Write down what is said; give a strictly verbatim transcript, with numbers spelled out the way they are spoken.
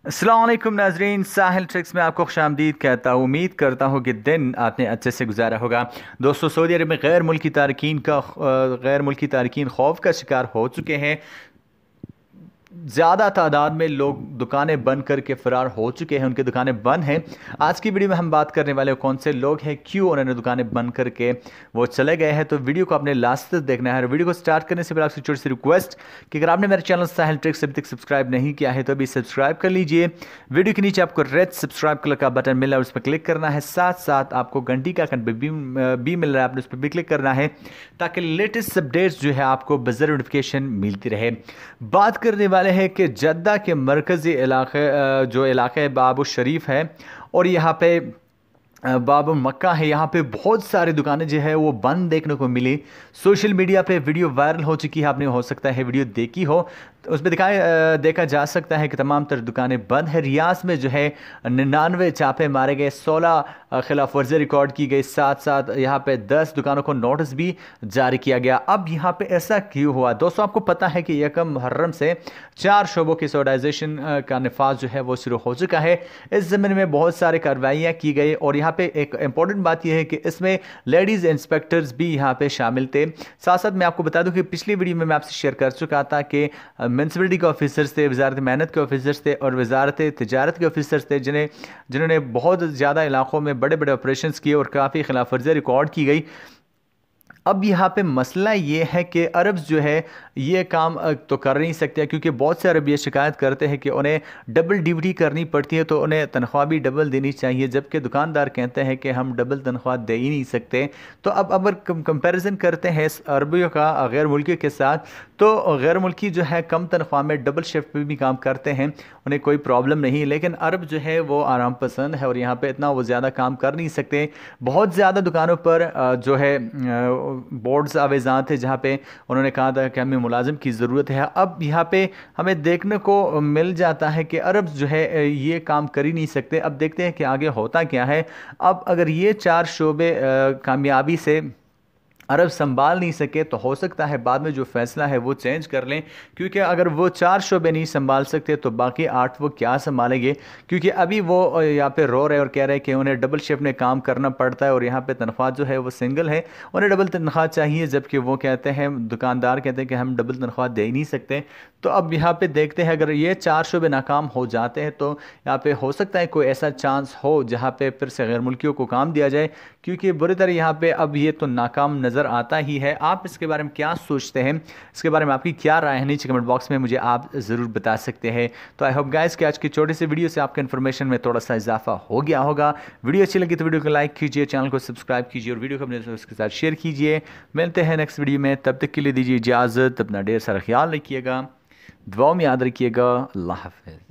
अस्सलाम वालेकुम नाजरीन, साहिल ट्रिक्स में आपको खुशामदीद कहता हूँ। उम्मीद करता हूँ कि दिन आपने अच्छे से गुजारा होगा। दोस्तों, सऊदी अरब में गैर मुल्की तारकीन का गैर मुल्की तारकीन खौफ का शिकार हो चुके हैं। ज़्यादा तादाद में लोग दुकानें बंद करके फ़रार हो चुके हैं, उनकी दुकानें बंद हैं। आज की वीडियो में हम बात करने वाले कौन से लोग हैं, क्यों उन्होंने दुकानें बंद करके वो चले गए हैं। तो वीडियो को आपने लास्ट तक देखना है। वीडियो को स्टार्ट करने से पहले आपसे छोटी सी रिक्वेस्ट कि अगर आपने मेरे चैनल साहिल ट्रिक्स अभी तक सब्सक्राइब नहीं किया है तो अभी सब्सक्राइब कर लीजिए। वीडियो के नीचे आपको रेड सब्सक्राइब कलर का बटन मिल रहा है, उस पर क्लिक करना है। साथ साथ आपको घंटी का आइकन भी, भी मिल रहा है, आपने उस पर भी क्लिक करना है ताकि लेटेस्ट अपडेट्स जो है आपको बज़र नोटिफिकेशन मिलती रहे। बात करने वाले हैं कि जद्दा के मरकज़ी इलाके जो इलाका है बाबू शरीफ है और यहाँ पे बाबू मक्का है, यहाँ पे बहुत सारी दुकानें जो है वो बंद देखने को मिली। सोशल मीडिया पे वीडियो वायरल हो चुकी है, आपने हो सकता है वीडियो देखी हो। तो उसमें दिखाया देखा जा सकता है कि तमाम तर दुकानें बंद है। रियाज में जो है निन्यानवे चापे मारे गए, सोलह खिलाफ वर्जी रिकॉर्ड की गई, साथ साथ यहाँ पे दस दुकानों को नोटिस भी जारी किया गया। अब यहाँ पे ऐसा क्यों हुआ दोस्तों? आपको पता है कि यकम मुहर्रम से चार शोबों की सॉडाइजेशन का नफाज जो है वो शुरू हो चुका है। इस ज़मीन में बहुत सारी कार्रवाइयाँ की गई और यहाँ पे एक इंपॉर्टेंट बात यह है कि इसमें लेडीज़ इंस्पेक्टर्स भी यहाँ पे शामिल थे। साथ साथ मैं आपको बता दूं कि पिछली वीडियो में मैं आपसे शेयर कर चुका था कि म्यूनसिपलिटी के ऑफिसर्स थे, वजारत मेहनत के ऑफिसर्स थे और वजारत तिजारत के ऑफिसर्स थे, जिन्हें जिन्होंने बहुत ज़्यादा इलाकों में बड़े बड़े ऑपरेशंस किए और काफ़ी खिलाफ वर्जी रिकॉर्ड की गई। अब यहाँ पे मसला ये है कि अरब्स जो है ये काम तो कर नहीं सकते, क्योंकि बहुत से अरब ये शिकायत करते हैं कि उन्हें डबल ड्यूटी करनी पड़ती है, तो उन्हें तनख्वाह भी डबल देनी चाहिए, जबकि दुकानदार कहते हैं कि हम डबल तनख्वाह दे ही नहीं सकते। तो अब अगर कंपैरिजन करते हैं अरबियों का गैर मुल्की के साथ, तो गैर मुल्की जो है कम तनख्वाह में डबल शिफ्ट पे भी काम करते हैं, उन्हें कोई प्रॉब्लम नहीं। लेकिन अरब जो है वो आराम पसंद है और यहाँ पे इतना वो ज़्यादा काम कर नहीं सकते। बहुत ज़्यादा दुकानों पर जो है बोर्ड्स आवेज़ान थे जहाँ पे उन्होंने कहा था कि हमें मुलाजिम की ज़रूरत है। अब यहाँ पे हमें देखने को मिल जाता है कि अरब जो है ये काम कर ही नहीं सकते। अब देखते हैं कि आगे होता क्या है। अब अगर ये चार शोबे कामयाबी से अरब संभाल नहीं सके तो हो सकता है बाद में जो फैसला है वो चेंज कर लें, क्योंकि अगर वो चार शोबे नहीं संभाल सकते तो बाकी आठ वो क्या संभालेंगे। क्योंकि अभी वो यहाँ पे रो रहे और कह रहे हैं कि उन्हें डबल शिफ्ट में काम करना पड़ता है और यहाँ पे तनख्वाह जो है वो सिंगल है, उन्हें डबल तनख्वाह चाहिए, जबकि वो कहते हैं, दुकानदार कहते हैं कि हम डबल तनख्वाह दे ही नहीं सकते। तो अब यहाँ पे देखते हैं अगर ये चार शोबे नाकाम हो जाते हैं तो यहाँ पे हो सकता है कोई ऐसा चांस हो जहाँ पे फिर से गैर मुल्कियों को काम दिया जाए, क्योंकि बुरी तरह यहाँ पे अब ये तो नाकाम नज़र आता ही है। आप इसके बारे में क्या सोचते हैं, इसके बारे में आपकी क्या राय है, नीचे कमेंट बॉक्स में मुझे आप ज़रूर बता सकते हैं। तो आई होप गाइस कि आज की छोटी सी वीडियो से आपके इन्फॉर्मेशन में थोड़ा सा इजाफा हो गया होगा। वीडियो अच्छी लगी तो वीडियो को लाइक कीजिए, चैनल को सब्सक्राइब कीजिए और वीडियो को अपने दोस्तों के साथ शेयर कीजिए। मिलते हैं नेक्स्ट वीडियो में, तब तक के लिए दीजिए इजाज़त। अपना ढेर सारा ख्याल रखिएगा, दुआ में याद रखिएगा। अल्लाह हाफ़िज़।